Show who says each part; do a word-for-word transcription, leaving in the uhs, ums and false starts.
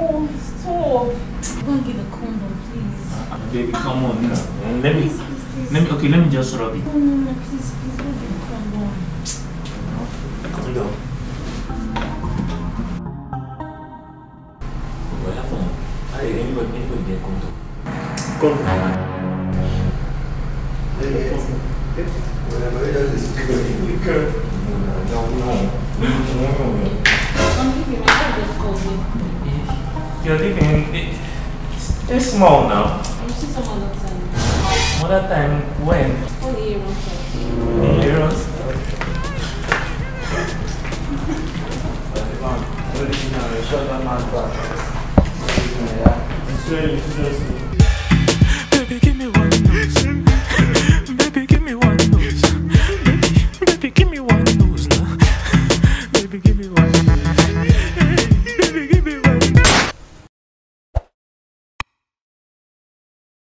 Speaker 1: stop. Go and get the condom, please.
Speaker 2: Uh, baby, come on now. And let me,
Speaker 1: please, please, please.
Speaker 2: let me, okay, let me just rub it.
Speaker 1: No, no, no, please, please, go get the condom.
Speaker 2: Calm down. What happened? I anybody, anybody get condom? Condom.
Speaker 3: Whenever it does this,
Speaker 2: No, no, no, no.
Speaker 1: I'm leaving. My friend just called me.
Speaker 2: You're leaving. It, it's small now.
Speaker 1: I'll see someone outside.
Speaker 2: Another time when?
Speaker 1: All the year outside.
Speaker 2: The heroes.
Speaker 3: original, short man back. It's really interesting.